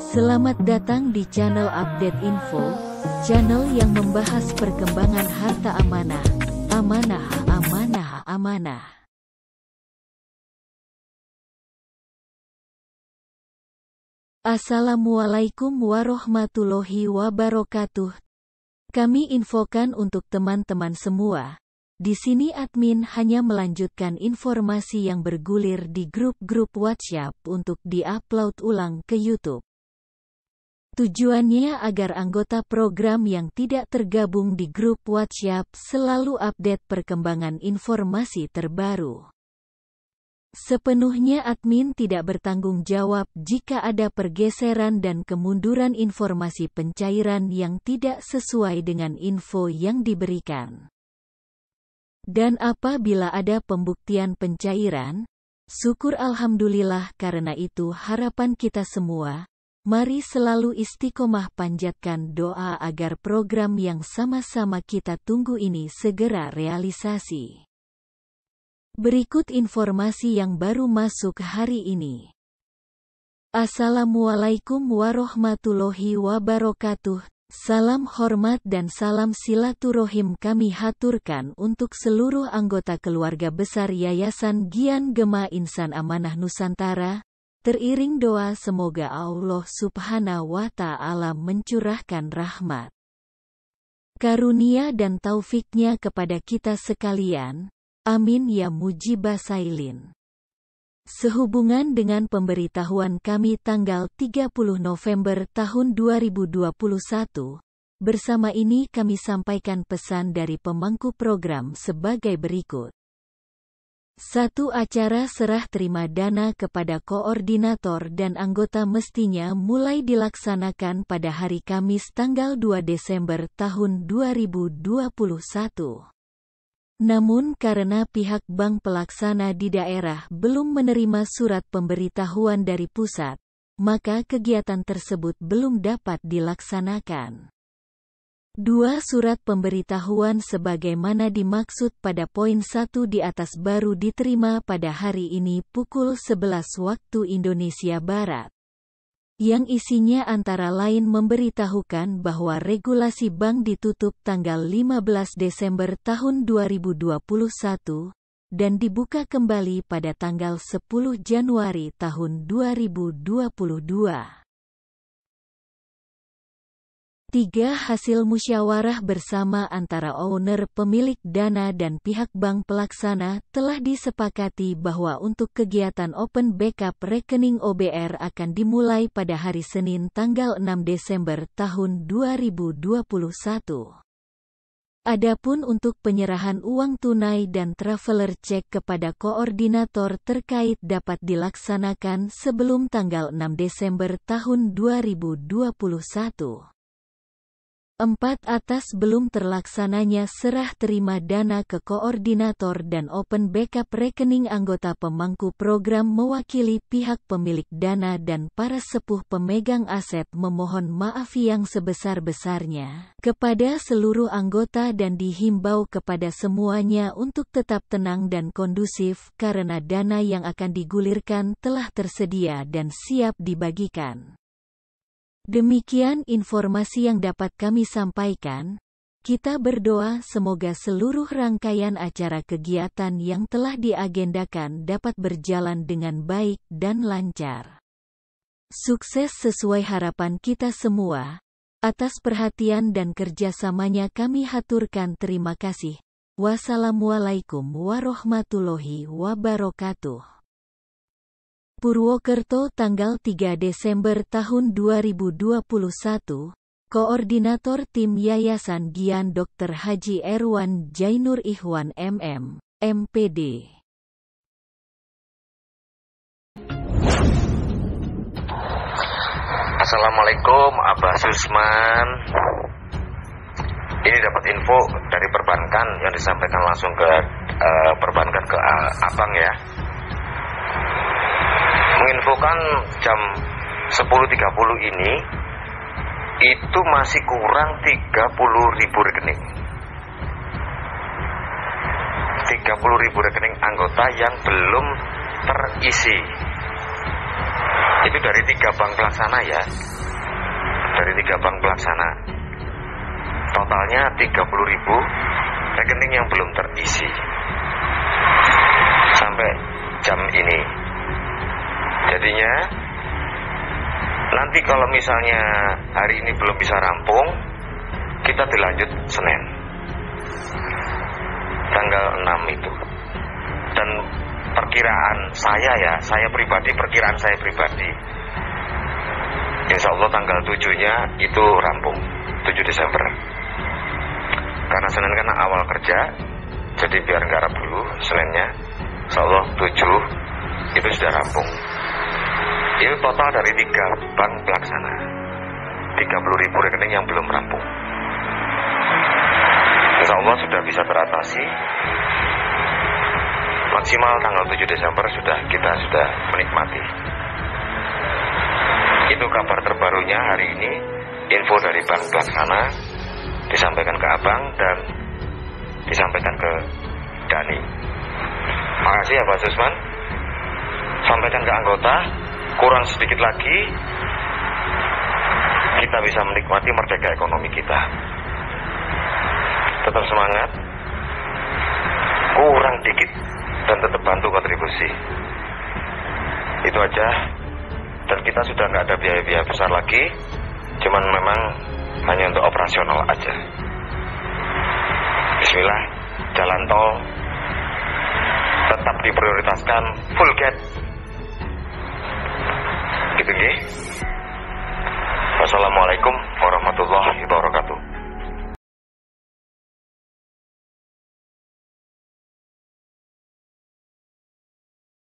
Selamat datang di channel Update Info, channel yang membahas perkembangan harta amanah, amanah, amanah, amanah. Assalamualaikum warahmatullahi wabarakatuh. Kami infokan untuk teman-teman semua. Di sini admin hanya melanjutkan informasi yang bergulir di grup-grup WhatsApp untuk di-upload ulang ke YouTube. Tujuannya agar anggota program yang tidak tergabung di grup WhatsApp selalu update perkembangan informasi terbaru. Sepenuhnya admin tidak bertanggung jawab jika ada pergeseran dan kemunduran informasi pencairan yang tidak sesuai dengan info yang diberikan. Dan apabila ada pembuktian pencairan, syukur alhamdulillah. Karena itu harapan kita semua, mari selalu istiqomah panjatkan doa agar program yang sama-sama kita tunggu ini segera realisasi. Berikut informasi yang baru masuk hari ini. Assalamualaikum warahmatullahi wabarakatuh. Salam hormat dan salam silaturahim kami haturkan untuk seluruh anggota keluarga besar Yayasan Gian Gema Insan Amanah Nusantara. Teriring doa semoga Allah Subhanahu wa Ta'ala mencurahkan rahmat, karunia dan taufiknya kepada kita sekalian. Amin ya mujibah sailin. Sehubungan dengan pemberitahuan kami tanggal 30 November tahun 2021, bersama ini kami sampaikan pesan dari pemangku program sebagai berikut. 1. Acara serah terima dana kepada koordinator dan anggota mestinya mulai dilaksanakan pada hari Kamis tanggal 2 Desember tahun 2021. Namun karena pihak bank pelaksana di daerah belum menerima surat pemberitahuan dari pusat, maka kegiatan tersebut belum dapat dilaksanakan. 2. Surat pemberitahuan sebagaimana dimaksud pada poin 1 di atas baru diterima pada hari ini pukul 11 waktu Indonesia Barat, yang isinya antara lain memberitahukan bahwa regulasi bank ditutup tanggal 15 Desember tahun 2021 dan dibuka kembali pada tanggal 10 Januari tahun 2022. 3. Hasil musyawarah bersama antara owner pemilik dana dan pihak bank pelaksana telah disepakati bahwa untuk kegiatan Open Backup Rekening OBR akan dimulai pada hari Senin tanggal 6 Desember tahun 2021. Adapun untuk penyerahan uang tunai dan traveler check kepada koordinator terkait dapat dilaksanakan sebelum tanggal 6 Desember tahun 2021. 4. Atas belum terlaksananya serah terima dana ke koordinator dan Open Backup Rekening anggota pemangku program mewakili pihak pemilik dana dan para sepuh pemegang aset memohon maaf yang sebesar-besarnya kepada seluruh anggota dan dihimbau kepada semuanya untuk tetap tenang dan kondusif karena dana yang akan digulirkan telah tersedia dan siap dibagikan. Demikian informasi yang dapat kami sampaikan. Kita berdoa semoga seluruh rangkaian acara kegiatan yang telah diagendakan dapat berjalan dengan baik dan lancar. Sukses sesuai harapan kita semua. Atas perhatian dan kerjasamanya kami haturkan terima kasih. Wassalamualaikum warahmatullahi wabarakatuh. Purwokerto tanggal 3 Desember tahun 2021, Koordinator Tim Yayasan Gian Dr. Haji Erwan Jainur Ikhwan MM, MPD. Assalamualaikum Abah Susman. Ini dapat info dari perbankan yang disampaikan langsung ke perbankan ke Abang ya. Menginfokan jam 10.30 ini itu masih kurang 30.000 rekening. 30.000 rekening anggota yang belum terisi. Itu dari 3 bank pelaksana ya. Dari 3 bank pelaksana. Totalnya 30.000 rekening yang belum terisi sampai jam ini. Jadinya nanti kalau misalnya hari ini belum bisa rampung, kita dilanjut Senin tanggal 6 itu. Dan perkiraan saya perkiraan saya pribadi, insya Allah tanggal 7-nya itu rampung, 7 Desember. Karena Senin kan awal kerja, jadi biar garap dulu Seninnya, insya Allah 7 itu sudah rampung. Itu total dari 3 bank pelaksana, 30.000 rekening yang belum rampung. Insya Allah sudah bisa teratasi. Maksimal tanggal 7 Desember kita sudah menikmati. Itu kabar terbarunya hari ini. Info dari bank pelaksana disampaikan ke Abang dan disampaikan ke Dani. Makasih ya Pak Susman. Sampaikan ke anggota, kurang sedikit lagi kita bisa menikmati merdeka ekonomi kita. Tetap semangat, kurang dikit, dan tetap bantu kontribusi. Itu aja. Dan kita sudah nggak ada biaya-biaya besar lagi, cuman memang hanya untuk operasional aja. Bismillah, jalan tol tetap diprioritaskan full gate. Gitu nggih. Wassalamualaikum warahmatullahi wabarakatuh.